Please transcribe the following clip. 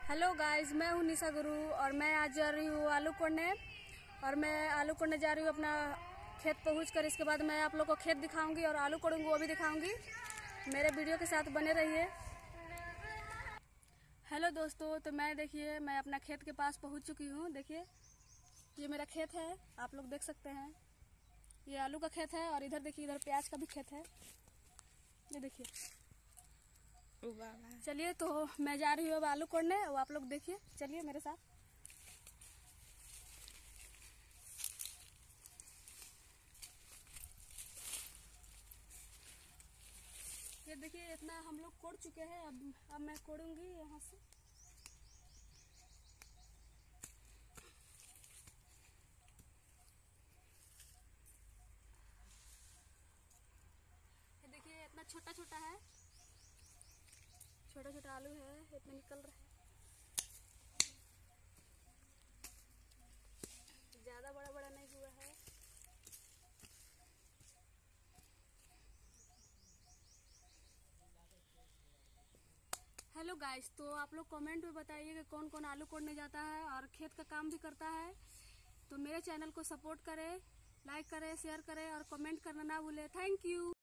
Hello guys, मैं हूं निशा गुरु और मैं आज जा रही हूँ आलू कोड़ने। और मैं आलू कोड़ने जा रही हूँ अपना खेत पहुंचकर। इसके बाद मैं आप लोगों को खेत दिखाऊंगी और आलू कोड़ूंगी वो भी दिखाऊंगी। मेरे वीडियो के साथ बने रहिए। हेलो दोस्तों, तो देखिए मैं अपना खेत के पास पहुंच चुकी हूँ। देखिए ये मेरा खेत है, आप लोग देख सकते हैं। ये आलू का खेत है और इधर देखिए, इधर प्याज का भी खेत है। ये देखिए। चलिए तो मैं जा रही हूँ अब आलू कोड़ने, वो आप लोग देखिए, चलिए मेरे साथ। ये देखिए इतना हम लोग कोड़ चुके हैं। अब मैं कोड़ूंगी यहाँ से। ये देखिए इतना छोटा छोटा है, छोटा छोटा आलू है, इतना निकल रहा है। ज्यादा बड़ा बड़ा नहीं हुआ है। हेलो गाइस, तो आप लोग कमेंट में बताइए कि कौन कौन आलू कोड़ने जाता है और खेत का काम भी करता है। तो मेरे चैनल को सपोर्ट करें, लाइक करें, शेयर करें और कमेंट करना ना भूलें। Thank you.